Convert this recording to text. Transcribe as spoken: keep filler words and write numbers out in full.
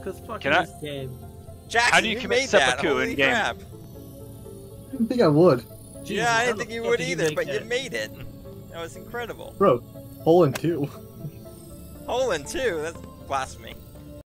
Cause fucking Can I- this game. Jackson, How do you you commit made that. seppuku Holy in game? crap. I didn't think I would. Jesus, Yeah, I how didn't the think you fuck would did either, make but you that? made it. That was incredible. Bro, hole in two. Hole in two? That's blasphemy.